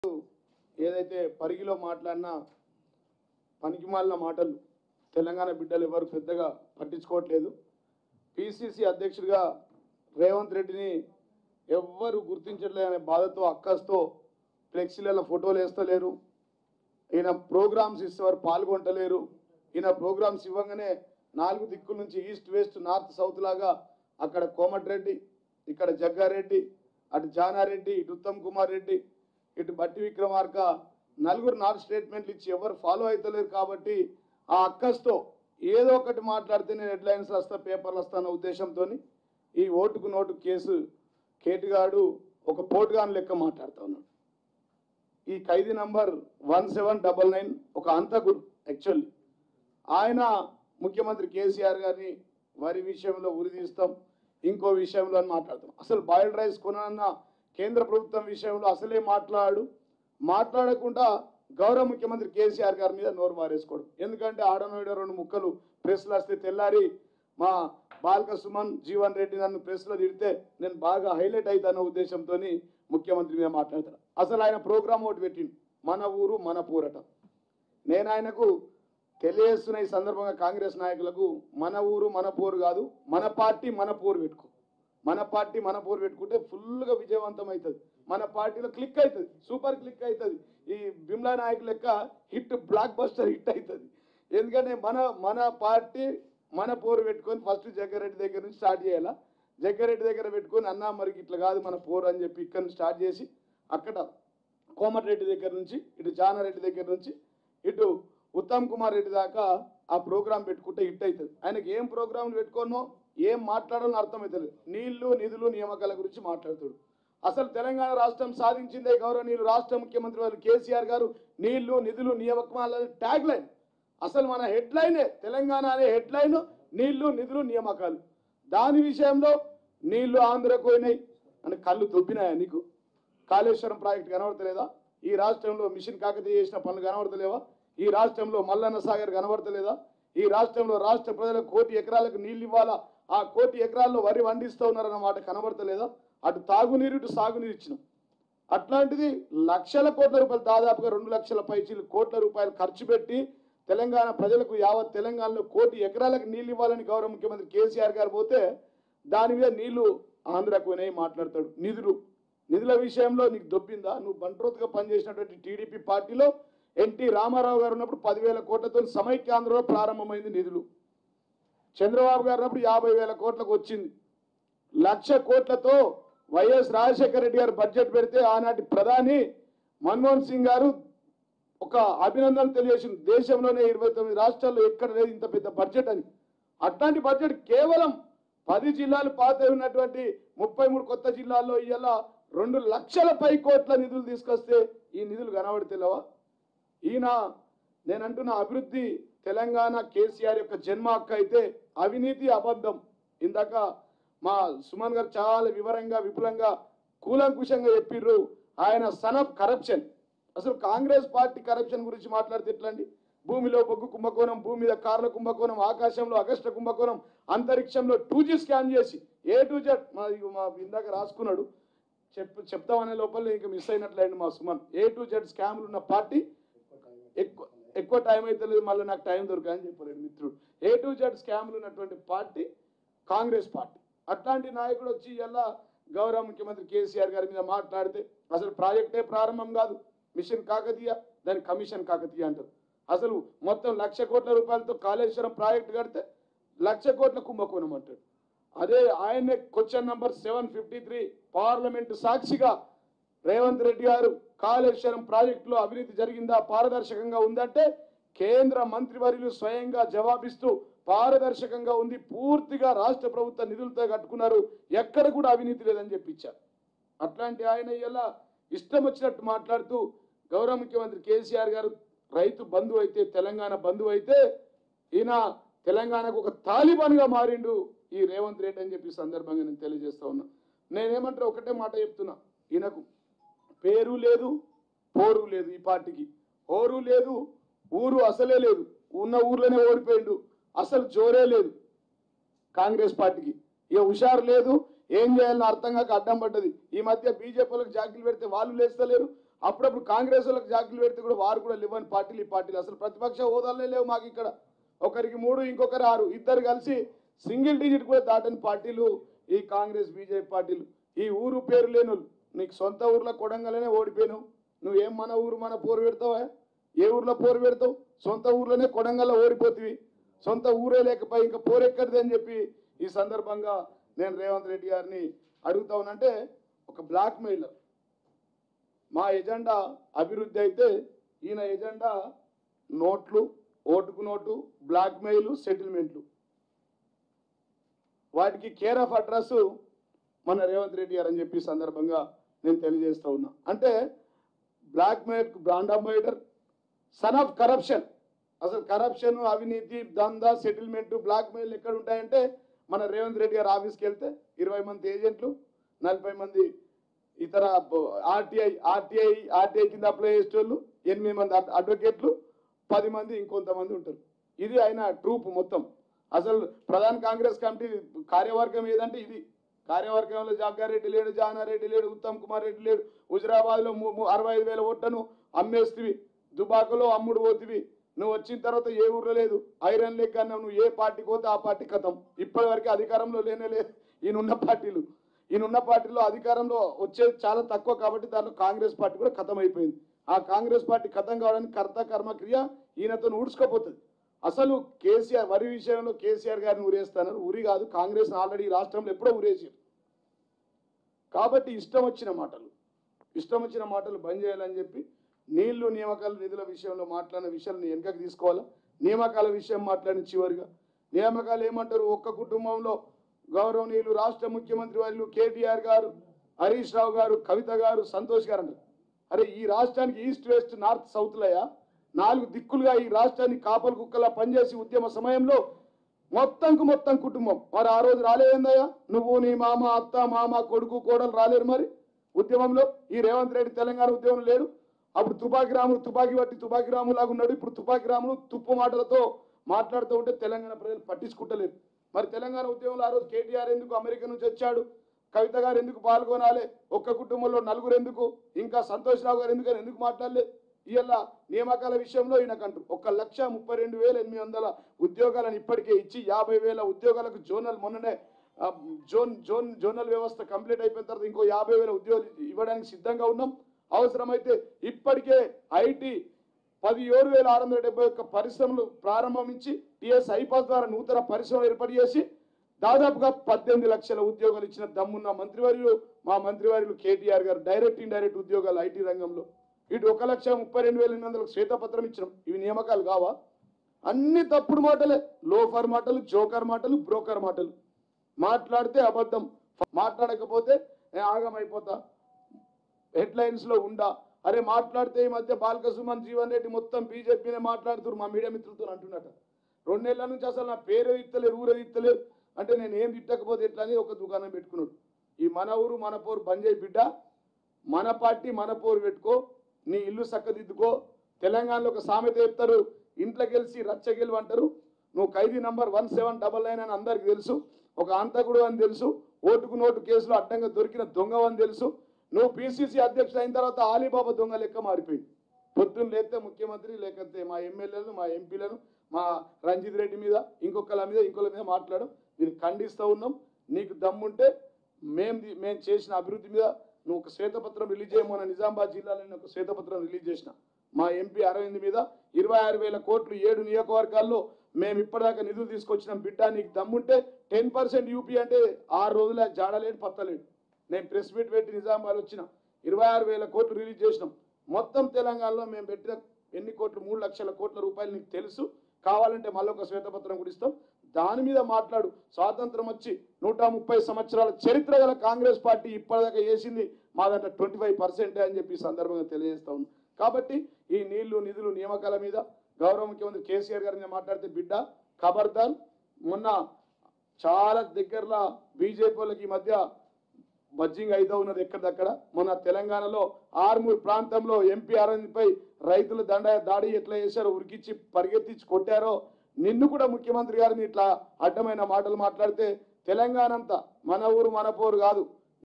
ఏదైతే పరిగిలో మాట్లాడిన పనికిమాలిన మాటలు తెలంగాణ బిడ్డలు ఎవరు పెద్దగా పట్టించుకోవట్లేదు. పిసిసి అధ్యక్షుడిగా రేవంత్ రెడ్డిని ఎవ్వరు గుర్తించట్లేదనే బాధతో అక్కస్తో ఫ్లెక్సీలలో ఫోటోలు వేస్తలేరు. ఈయన ప్రోగ్రామ్స్ ఇస్తేవారు పాల్గొంటలేరు. ఈయన ప్రోగ్రామ్స్ ఇవ్వగానే 4 దిక్కుల నుంచి ఈస్ట్ వెస్ట్ నార్త్ సౌత్ లాగా అక్కడ కోమటిరెడ్డి, ఇక్కడ జగ్గారెడ్డి, అటు జానారెడ్డి, ఇటు ఉత్తమ్ కుమార్ రెడ్డి, ఇటు బట్టి విక్రమార్క నలుగురు 4 స్టేట్మెంట్లు ఇచ్చి ఎవరు ఫాలో అవుతలేరు. కాబట్టి ఆ అక్కస్తో ఏదో ఒకటి మాట్లాడితే నేను హెడ్లైన్స్ వస్తా, పేపర్లు వస్తాన్న ఉద్దేశంతో ఈ ఓటుకు నోటు కేసు కేటుగాడు ఒక పోటుగాన్ లెక్క మాట్లాడుతూ ఉన్నాడు. ఈ ఖైదీ నంబర్ 1799 ఒక అంతకుడు. యాక్చువల్లీ ఆయన ముఖ్యమంత్రి కేసీఆర్ గారిని వారి విషయంలో ఉరిదీస్తాం, ఇంకో విషయంలో అని మాట్లాడతాం. అసలు బాయిల్డ్ రైస్ కొనన్న కేంద్ర ప్రభుత్వం విషయంలో అసలే మాట్లాడకుండా గౌరవ ముఖ్యమంత్రి కేసీఆర్ గారి మీద నోరు మారేసుకోవడం. ఎందుకంటే ఆడనోడ 2 ముక్కలు ప్రెస్లు వస్తే తెల్లారి మా బాల్క సుమన్ జీవన్ రెడ్డి నన్ను ప్రెస్లో తిడితే నేను బాగా హైలైట్ అవుతాన్న ఉద్దేశంతో ముఖ్యమంత్రి మీద మాట్లాడతాను. అసలు ఆయన ప్రోగ్రామ్ ఒకటి పెట్టిండు, మన ఊరు మన పోరట. నేను ఆయనకు తెలియజేస్తున్న ఈ సందర్భంగా కాంగ్రెస్ నాయకులకు, మన ఊరు మన పోరు కాదు, మన పార్టీ మన పోరు పెట్టుకో. మన పార్టీ మన పోరు పెట్టుకుంటే ఫుల్గా విజయవంతం అవుతుంది. మన పార్టీలో క్లిక్ అవుతుంది, సూపర్ క్లిక్ అవుతుంది. ఈ బిమ్లా నాయకు లెక్క హిట్, బ్లాక్ బస్టర్ హిట్ అవుతుంది. ఎందుకంటే మన పార్టీ మన పోరు పెట్టుకొని ఫస్ట్ జగ్గారెడ్డి దగ్గర నుంచి స్టార్ట్ చేయాలా. జగ్గారెడ్డి దగ్గర పెట్టుకొని అన్నా మరికి ఇట్లా కాదు మన పోరు అని చెప్పి ఇక్కడ నుంచి స్టార్ట్ చేసి అక్కడ కోమటిరెడ్డి దగ్గర నుంచి ఇటు జానారెడ్డి దగ్గర నుంచి ఇటు ఉత్తమ్ కుమార్ రెడ్డి దాకా ఆ ప్రోగ్రాం పెట్టుకుంటే హిట్ అవుతుంది. ఆయనకి ఏం ప్రోగ్రాంలు పెట్టుకోనో ఏం మాట్లాడాలని అర్థమవుతుంది. నీళ్లు నిధులు నియామకాల గురించి మాట్లాడుతాడు. అసలు తెలంగాణ రాష్ట్రం సాధించిందే గౌరవనీయులు రాష్ట్ర ముఖ్యమంత్రి వారు కేసీఆర్ గారు నీళ్లు నిధులు నియామకాల ట్యాగ్ లైన్. అసలు మన హెడ్లైనే తెలంగాణ అనే హెడ్లైన్ నీళ్లు నిధులు నియామకాలు. దాని విషయంలో నీళ్లు ఆంధ్రకు పోయినాయి అని కళ్ళు దొబ్బినాయా నీకు? కాళేశ్వరం ప్రాజెక్టు కనబడతలేదా? ఈ రాష్ట్రంలో మిషన్ కాకతీయ చేసిన పనులు కనబడతలేవా? ఈ రాష్ట్రంలో మల్లన్న సాగర్ కనబడతలేదా? ఈ రాష్ట్రంలో రాష్ట్ర ప్రజలకు 1 కోటి ఎకరాలకు నీళ్ళు ఇవ్వాలా, ఆ 1 కోటి ఎకరాల్లో వరి వండిస్తూ ఉన్నారన్నమాట కనబడతలేదా? అటు తాగునీరు ఇటు సాగునీరు ఇచ్చినాం. అట్లాంటిది లక్షల కోట్ల రూపాయలు, దాదాపుగా 2 లక్షల పైచీలు కోట్ల రూపాయలు ఖర్చు పెట్టి తెలంగాణ ప్రజలకు యావత్ తెలంగాణలో 1 కోటి ఎకరాలకు నీళ్ళు ఇవ్వాలని గౌరవ ముఖ్యమంత్రి కేసీఆర్ గారు పోతే దాని మీద నీళ్లు ఆంధ్రకు పోయినాయి మాట్లాడతాడు. నిధుల విషయంలో నీకు దొబ్బిందా? నువ్వు బంట్రోత్గా పనిచేసినటువంటి టీడీపీ పార్టీలో ఎన్టీ రామారావు గారు ఉన్నప్పుడు 10,000 కోట్లతో సమైక్యాంధ్రలో ప్రారంభమైంది నిధులు. చంద్రబాబు గారు ఉన్నప్పుడు 50,000 కోట్లకు వచ్చింది. 1,00,000 కోట్లతో వైఎస్ రాజశేఖర రెడ్డి గారు బడ్జెట్ పెడితే ఆనాటి ప్రధాని మన్మోహన్ సింగ్ గారు ఒక అభినందన తెలియజేసింది, దేశంలోనే 29 రాష్ట్రాల్లో ఎక్కడ లేదు ఇంత పెద్ద బడ్జెట్ అని. అట్లాంటి బడ్జెట్ కేవలం 10 జిల్లాలు పాత ఉన్నటువంటి 33 కొత్త జిల్లాల్లో ఇవాళ 2 లక్షల పై కోట్ల నిధులు తీసుకొస్తే ఈ నిధులు కనబడితేలేవా? ఈయన నేనంటున్న అభివృద్ధి తెలంగాణ కేసీఆర్ యొక్క జన్మ హక్కు అయితే అవినీతి అబద్ధం. ఇందాక మా సుమన్ గారు చాలా వివరంగా విపులంగా కూలంకుషంగా చెప్పిర్రు. ఆయన సన్ ఆఫ్ కరప్షన్. అసలు కాంగ్రెస్ పార్టీ కరప్షన్ గురించి మాట్లాడితే ఎట్లండి? భూమిలో బొగ్గు కుంభకోణం, భూమి మీద కార్ల కుంభకోణం, ఆకాశంలో అగస్ట కుంభకోణం, అంతరిక్షంలో 2G స్కామ్ చేసి A to Z మా ఇందాక రాసుకున్నాడు, చెప్తామనే లోపల ఇంకా మిస్ అయినట్లయింది మా సుమన్. A to Z స్కామ్లు ఉన్న పార్టీ ఎక్కువ టైం అయితే లేదు, మళ్ళీ నాకు టైం దొరకని చెప్పలేడు మిత్రుడు. A to Z స్కామ్లు ఉన్నటువంటి పార్టీ కాంగ్రెస్ పార్టీ. అట్లాంటి నాయకుడు వచ్చి ఇలా గౌరవ ముఖ్యమంత్రి కేసీఆర్ గారి మీద మాట్లాడితే అసలు ప్రాజెక్టే ప్రారంభం కాదు, మిషన్ కాకతీయ, దాని కమిషన్ కాకతీయ అంటారు. అసలు మొత్తం 1,00,000 కోట్ల రూపాయలతో కాళేశ్వరం ప్రాజెక్టు కడితే 1,00,000 కోట్ల కుంభకోణం అంటాడు. అదే ఆయనే క్వశ్చన్ నంబర్ 753 పార్లమెంటు సాక్షిగా రేవంత్ రెడ్డి గారు కాళేశ్వరం ప్రాజెక్టులో అవినీతి జరిగిందా, పారదర్శకంగా ఉందంటే కేంద్ర మంత్రివర్యులు స్వయంగా జవాబిస్తూ పారదర్శకంగా ఉంది, పూర్తిగా రాష్ట్ర ప్రభుత్వ నిధులతో కట్టుకున్నారు, ఎక్కడ కూడా అవినీతి లేదని చెప్పించారు. అట్లాంటి ఆయన ఇలా ఇష్టం వచ్చినట్టు మాట్లాడుతూ గౌరవ ముఖ్యమంత్రి కేసీఆర్ గారు రైతు బంధువు అయితే, తెలంగాణ బంధువు అయితే, ఈయన తెలంగాణకు ఒక తాలిబాన్గా మారిండు ఈ రేవంత్ రెడ్డి అని చెప్పి సందర్భంగా నేను తెలియజేస్తా ఉన్నా. నేనేమంటే ఒకటే మాట చెప్తున్నా, ఈయనకు పేరు లేదు, పోరు లేదు, ఈ పార్టీకి ఓరు లేదు, ఊరు అసలే లేదు, ఉన్న ఊర్లోనే ఓడిపోయిండు, అసలు జోరే లేదు కాంగ్రెస్ పార్టీకి. ఇక హుషారు లేదు, ఏం చేయాలని అర్థం కాక అడ్డం పడ్డది. ఈ మధ్య బీజేపీలకు జాకీలు పెడితే వాళ్ళు లేస్తలేరు, అప్పుడప్పుడు కాంగ్రెస్ వాళ్ళకి జాకీలు పెడితే కూడా వారు కూడా లేవని పార్టీలు ఈ పార్టీలు అసలు ప్రతిపక్ష హోదాలే లేవు మాకు ఇక్కడ. ఒకరికి 3 ఇంకొకరు 6 ఇద్దరు కలిసి సింగిల్ డిజిట్ కూడా దాటని పార్టీలు ఈ కాంగ్రెస్ బీజేపీ పార్టీలు. ఈ ఊరు పేరు లేను నీకు సొంత ఊర్లో కొడంగలనే ఓడిపోయినావు. నువ్వేం మన ఊరు మన పోరు పెడతావా? ఏ ఊర్లో పోరు పెడతావు? సొంత ఊర్లోనే కొడంగల్లో ఓడిపోతివి. సొంత ఊరే లేకపోయి ఇంకా పోరెక్కడిది అని చెప్పి ఈ సందర్భంగా నేను రేవంత్ రెడ్డి గారిని అడుగుతా ఉన్నానంటే ఒక బ్లాక్ మెయిలర్. మా ఎజెండా అభివృద్ధి అయితే ఈయన ఎజెండా నోట్లు, ఓటుకు నోటు, బ్లాక్ మెయిల్, సెటిల్మెంట్లు. వాటికి కేర్ ఆఫ్ అడ్రస్ మన రేవంత్ రెడ్డి గారు అని చెప్పి సందర్భంగా నేను తెలియజేస్తూ ఉన్నా. అంటే black mail, brand ambassador, son of corruption. అసలు కరప్షన్, అవినీతి, దందా, సెటిల్మెంట్, బ్లాక్ మెయిల్ ఎక్కడ ఉంటాయంటే మన రేవంత్ రెడ్డి గారు ఆఫీస్కి వెళ్తే 20 మంది ఏజెంట్లు, 40 మంది ఇతర ఆర్టీఐ కింద అప్లై చేసేటోళ్ళు, 8 మంది అడ్వకేట్లు, 10 మంది ఇంకొంతమంది ఉంటారు. ఇది ఆయన ట్రూప్ మొత్తం. అసలు ప్రధాన కాంగ్రెస్ కమిటీ కార్యవర్గం ఏదంటే ఇది. కార్యవర్గంలో జగ్గారెడ్డి లేడు, జానారెడ్డి లేడు, ఉత్తమ్ కుమార్ రెడ్డి లేడు. హుజరాబాద్లో 65,000 ఓట్లను అమ్మేస్తివి, దుబాకలో అమ్ముడు పోతివి. నువ్వు వచ్చిన తర్వాత ఏ ఊర్లో లేదు, ఐరన్ లెగ్ అన్నావు. నువ్వు ఏ పార్టీకి పోతే ఆ పార్టీ కథం. ఇప్పటి వరకు అధికారంలో లేనే లేదు ఈయనున్న పార్టీలో అధికారంలో వచ్చేది చాలా తక్కువ కాబట్టి దాంట్లో కాంగ్రెస్ పార్టీ కూడా ఖతం అయిపోయింది. ఆ కాంగ్రెస్ పార్టీ ఖతం కావడానికి కర్త కర్మక్రియ ఈయనతో ఊడ్చుకోపోతుంది. అసలు కేసీఆర్ వరి విషయంలో కేసీఆర్ గారిని ఊరేస్తున్నారు. ఊరి కాదు, కాంగ్రెస్ ఆల్రెడీ రాష్ట్రంలో ఎప్పుడో ఊరేసారు. కాబట్టి ఇష్టం వచ్చిన మాటలు బంద్ చేయాలని చెప్పి నీళ్లు, నియామకాలు, నిధుల విషయంలో మాట్లాడిన విషయాన్ని వెనకకు తీసుకోవాలా. నియామకాల విషయం మాట్లాడిన చివరిగా నియామకాలు ఏమంటారు? ఒక్క కుటుంబంలో గౌరవనీయులు రాష్ట్ర ముఖ్యమంత్రి వర్యులు కేటీఆర్ గారు, హరీష్ రావు గారు, కవిత గారు, సంతోష్ గారు అంటారు. అరే ఈ రాష్ట్రానికి ఈస్ట్ వెస్ట్ నార్త్ సౌత్లయా 4 దిక్కులుగా ఈ రాష్ట్రాన్ని కాపలు కుక్కలా పనిచేసి ఉద్యమ సమయంలో మొత్తం కుటుంబం మరి ఆ రోజు రాలేదయ్యా? నువ్వు, నీ మామ, అత్త, మామ, కొడుకు, కోడలు రాలేరు మరి ఉద్యమంలో? ఈ రేవంత్ రెడ్డి తెలంగాణ ఉద్యమం లేడు. అప్పుడు తుపాకి రాములు లాగా ఉన్నాడు. ఇప్పుడు తుపాకి రాములు తుప్పు మాటలతో మాట్లాడుతూ ఉంటే తెలంగాణ ప్రజలు పట్టించుకుంటలేరు. మరి తెలంగాణ ఉద్యమంలో ఆ రోజు కేటీఆర్ ఎందుకు అమెరికా నుంచి వచ్చాడు? కవిత గారు ఎందుకు పాల్గొనాలి? ఒక్క కుటుంబంలో 4 ఎందుకు? ఇంకా సంతోష్ రావు గారు ఎందుకు మాట్లాడలేదు? ఇవాళ నియామకాల విషయంలో ఈయనకంటూ 1,32,800 ఉద్యోగాలను ఇప్పటికే ఇచ్చి 50,000 ఉద్యోగాలకు మొన్ననే జోనల్ వ్యవస్థ కంప్లీట్ అయిపోయిన తర్వాత ఇంకో 50,000 ఉద్యోగాలు ఇవ్వడానికి సిద్ధంగా ఉన్నాం. అవసరమైతే ఇప్పటికే ఐటీ 17,671 పరిశ్రమలు ప్రారంభించి టీఎస్ ఐపాస్ ద్వారా నూతన పరిశ్రమలు ఏర్పాటు చేసి దాదాపుగా 18 లక్షల ఉద్యోగాలు ఇచ్చిన దమ్మున్న మా మంత్రివర్యులు కేటీఆర్ గారు డైరెక్ట్ ఇండైరెక్ట్ ఉద్యోగాలు ఐటీ రంగంలో ఇటు 1,32,800 శ్వేతపత్రం ఇచ్చినాం. ఇవి నియామకాలు కావా? అన్ని తప్పుడు మాటలే, లోఫర్ మాటలు, జోకర్ మాటలు, బ్రోకర్ మాటలు. మాట్లాడితే అబద్ధం, మాట్లాడకపోతే ఆగమైపోతా, హెడ్లైన్స్ లో ఉండా. అరే మాట్లాడితే ఈ మధ్య బాల్క సుమన్, జీవన్ రెడ్డి మొత్తం బీజేపీనే మాట్లాడుతున్నారు మా మీడియా మిత్రులతో అంటున్నట. 2 నెలల నుంచి అసలు నా పేరు ఇత్తలేరు, ఊరే ఇత్తలేరు. అంటే నేను ఏం తిట్టకపోతే ఎట్లా అని ఒక దుకాణం పెట్టుకున్నాడు. ఈ మన ఊరు మన పోరు బంద్ చేయి బిడ్డ, మన పార్టీ మన పోరు పెట్టుకో, నీ ఇల్లు చక్కదిద్దుకో. తెలంగాణలో ఒక సామెత చెప్తారు, ఇంట్లో గెలిచి రచ్చ గెలువు అంటారు. నువ్వు ఖైదీ నంబర్ 1799 అని అందరికి తెలుసు, ఒక అంతకుడు అని తెలుసు, ఓటుకు నోటు కేసులో అడ్డంగా దొరికిన దొంగ అని తెలుసు. నువ్వు పిసిసి అధ్యక్షుడు అయిన తర్వాత ఆలీబాబా దొంగ లెక్క మారిపోయింది. పొద్దున్న లేస్తే ముఖ్యమంత్రి, లేకపోతే మా ఎమ్మెల్యేలను, మా ఎంపీలను, మా రంజిత్ రెడ్డి మీద, ఇంకొకళ్ళ మీద మాట్లాడడం దీన్ని ఖండిస్తూ ఉన్నాం. నీకు దమ్ముంటే మేము చేసిన అభివృద్ధి మీద నువ్వు ఒక శ్వేతపత్రం రిలీజ్ చేయమని నిజామాబాద్ జిల్లాలో ఒక శ్వేతపత్రం రిలీజ్ చేసిన. మా ఎంపీ అరవింద్ మీద 26,000 కోట్లు 7 నియోజకవర్గాల్లో మేము ఇప్పటిదాకా నిధులు తీసుకొచ్చినాం. బిడ్డ నీకు దమ్ముంటే 10% యూపీ అంటే 6 రోజుల జాడలేడు పత్తలేడు. నేను ప్రెస్ మీట్ పెట్టి నిజామాబాద్ వచ్చిన 26,000 కోట్లు రిలీజ్ చేసినాం. మొత్తం తెలంగాణలో మేము పెట్టిన ఎన్ని కోట్లు? 3 లక్షల కోట్ల రూపాయలు నీకు తెలుసు. కావాలంటే మళ్ళీ ఒక శ్వేతపత్రం కూడా ఇస్తాం, దాని మీద మాట్లాడు. స్వాతంత్రం వచ్చి 130 సంవత్సరాల చరిత్ర గల కాంగ్రెస్ పార్టీ ఇప్పటిదాకా చేసింది మాదంటే 25% అని చెప్పి సందర్భంగా తెలియజేస్తా ఉన్నాం. కాబట్టి ఈ నీళ్లు, నిధులు, నియామకాల మీద గౌరవ ముఖ్యమంత్రి కేసీఆర్ గారి మీద మాట్లాడితే బిడ్డ ఖబర్దార్. మొన్న చాలా దగ్గరలో బీజేపీ వాళ్ళకి ఈ మధ్య బజ్జింగ్ అయితే ఉన్నది ఎక్కడక్కడ. మొన్న తెలంగాణలో ఆర్మూర్ ప్రాంతంలో ఎంపీ అరవింద్పై రైతులు దాడి ఎట్లా చేశారో, ఉరికిచ్చి పరిగెత్తించి కొట్టారో, నిన్ను కూడా ముఖ్యమంత్రి గారిని ఇట్లా అడ్డమైన మాటలు మాట్లాడితే తెలంగాణ అంతా మన ఊరు మన పోరు కాదు,